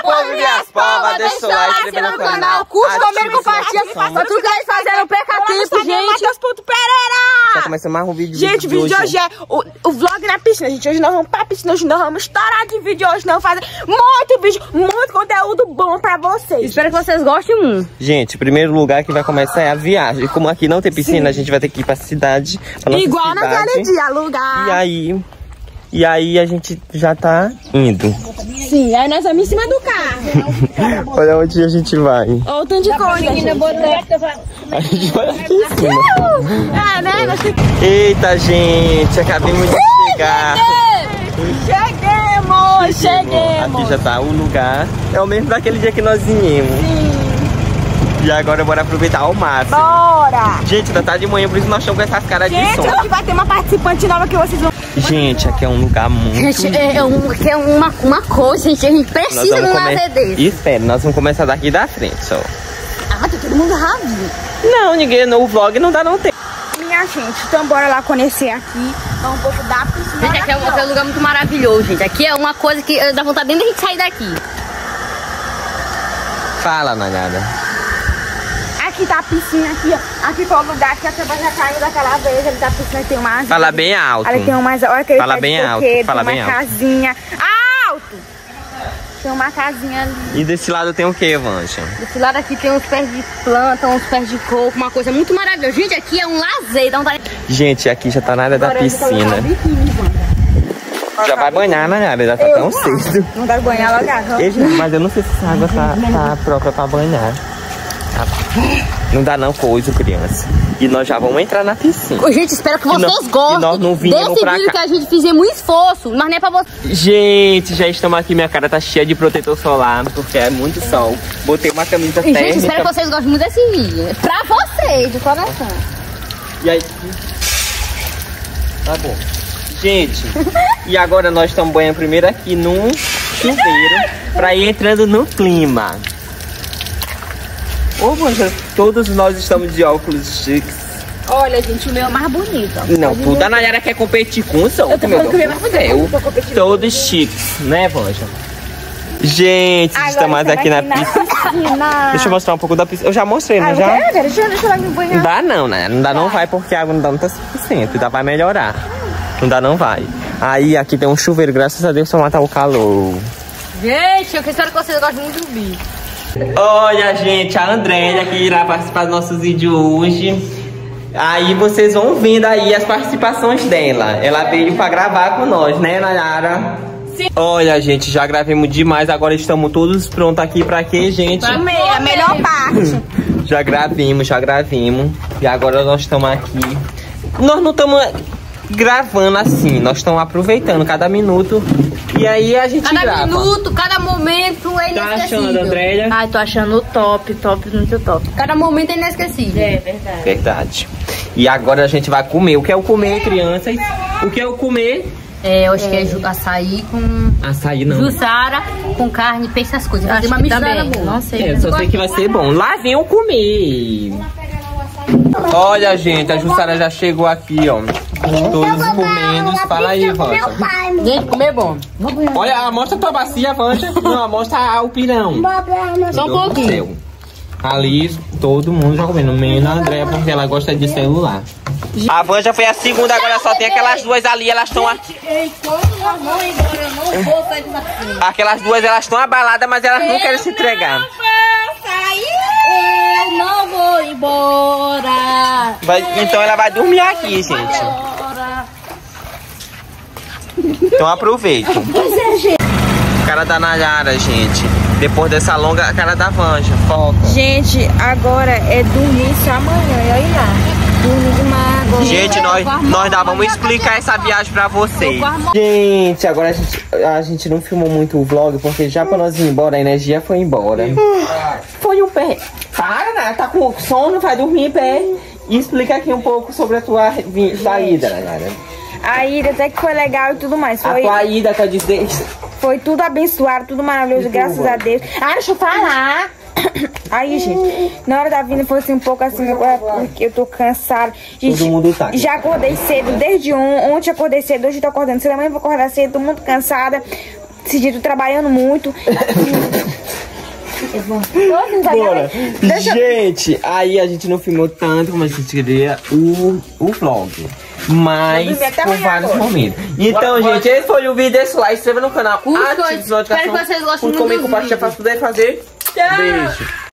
povo de Aspova, deixa o like, se inscreva no canal, curte, comenta, compartilha. Pra tudo que a gente fazendo, perca tempo, gente. Tá começando mais um vídeo. Gente, o vídeo de hoje é o vlog na piscina, gente. Hoje nós vamos pra piscina, hoje nós vamos estourar de vídeo. Hoje nós vamos fazer muito vídeo, muito conteúdo bom pra vocês. Espero que vocês gostem muito. Gente, o primeiro lugar que vai começar é a viagem. Como aqui não tem piscina, a gente vai ter que ir pra cidade. Igual naquele dia, lugar. E aí a gente já tá indo. Sim, aí nós vamos em cima do carro. Olha onde a gente vai. Ou tanto de coisa. A gente vai aqui em cima. É, né? Eita, gente, acabamos de chegar. Cheguemos. Aqui já tá o lugar. É o mesmo daquele dia que nós viemos. Sim. E agora bora aproveitar ao máximo. Bora. Gente, ainda tá de manhã, por isso nós estamos com essas caras de som. Gente, hoje vai ter uma participante nova que vocês vão... Gente, aqui é um lugar muito... Gente, é uma coisa, gente. A gente precisa de um lazer desse. Espera, nós vamos começar daqui da frente, só. Ah, tá todo mundo rápido. Não, ninguém no vlog não dá não tempo. Minha gente, então bora lá conhecer aqui. Um pouco da piscina. Gente, aqui é um lugar muito maravilhoso, gente. Aqui é uma coisa que dá vontade nem de a gente sair daqui. Fala, Nayara. Aqui tá a piscina, aqui, ó. Aqui foi o lugar que a Seba já caiu daquela vez. Ali tá a piscina, tem uma... Fala bem alto. Ali tem umas... Olha aquele Fala bem alto. Fala bem alto. Tem uma casinha. Alto! Tem uma casinha ali. E desse lado tem o que, Vanja? Desse lado aqui tem uns pés de planta, uns pés de coco, uma coisa muito maravilhosa. Gente, aqui é um lazer, dá vontade... Gente, aqui já tá na área da piscina. Já vai banhar, Nayara, já tá tão cedo. Não dá banhar logo agora. Mas eu não sei se essa água tá própria pra banhar. Não dá não, coisa, criança. E nós já vamos entrar na piscina. Gente, espero que vocês gostem nós não desse pra vídeo cá. que a gente fizemos um esforço, mas não é pra vocês. Gente, já estamos aqui, minha cara tá cheia de protetor solar, porque é muito sol. Botei uma camisa E, térmica. gente, espero que vocês gostem muito desse vídeo. É pra vocês, de coração. E aí... Tá bom. Gente, e agora nós estamos banhando primeiro aqui num chuveiro pra ir entrando no clima. Ô, Vanja, todos nós estamos de óculos chiques. Olha, gente, o meu é mais bonito. Ó. Não, tudo a Nayara quer competir com o som. Eu tô falando que o meu é mais bonito. Todos chiques, né, Vanja? Gente, Agora estamos aqui na piscina. Deixa eu mostrar um pouco da piscina. Eu já mostrei, não já? Deixa eu lá me banhar. Não dá não, né? Não dá não vai porque a água não dá muito 100%. Ainda vai melhorar. Não dá não vai. Aí aqui tem um chuveiro, graças a Deus, pra matar o calor. Gente, eu espero que vocês gostem muito do vídeo. Olha, gente, a Andréia que irá participar do nosso vídeo hoje. Aí vocês vão vendo aí as participações dela. Ela veio pra gravar com nós, né, Nayara? Sim. Olha, gente, já gravemos demais. Agora estamos todos prontos aqui pra quê, gente? Pra comer, a melhor parte. Já gravemos. E agora nós estamos aqui. Nós não estamos gravando assim, nós estamos aproveitando cada minuto. E aí a gente grava. Cada minuto, cada momento é inesquecível. Tá achando, Andréia? Ai, tô achando top, muito top. Cada momento é inesquecível. É verdade. Verdade. E agora a gente vai comer. O que é o comer, crianças? O que é o comer? É, eu acho que é açaí com... Açaí não. Jussara com carne, peixe, essas coisas. Fazer uma mistura boa. Não sei. É, só sei que vai ser bom. Lá vem o comer. Olha, gente, a Jussara já chegou aqui, ó. Todos comendo. Fala aí, Vanja. Gente, comer é bom. Olha, mostra a tua bacia, Vanja. Não, mostra o pirão. Só um pouquinho. Ali, todo mundo já comendo. Menos a Andréia, porque ela gosta de celular. A Vanja foi a segunda, agora só tem aquelas duas ali, elas estão... Aquelas duas, elas estão abaladas, mas elas não querem se entregar. Eu não vou embora. Então ela vai dormir aqui, gente. Então aproveita. Cara da Nayara, gente. Depois dessa longa, a cara da Vanja. Foca. Gente, agora é dormir só amanhã. E olha lá. Dormir uma água. Gente, nós vamos explicar essa viagem pra vocês. Gente, agora a gente não filmou muito o vlog, porque já pra nós ir embora, a energia foi embora. Foi um pé. Para, né? Tá com sono, vai dormir em pé. E explica aqui um pouco sobre a tua ida, Nayara. A ida até que foi legal e tudo mais. A tua ida, quer dizer... Foi tudo abençoado, tudo maravilhoso, graças a Deus. Ah, deixa eu falar. Aí, gente, na hora da vinda foi assim, um pouco assim, porque eu tô cansada. Gente, todo mundo tá. Já acordei cedo, desde ontem acordei cedo, hoje eu tô acordando cedo, amanhã eu vou acordar cedo, tô muito cansada. Esse dia eu tô trabalhando muito. Bora. Gente, aí a gente não filmou tanto como a gente queria o vlog. Mas por vários momentos. Então, gente, esse foi o vídeo. Deixa o like, se inscreva no canal. Ative as notificações. Espero que vocês gostem muito. Comenta, compartilha pra poder fazer. Beijo.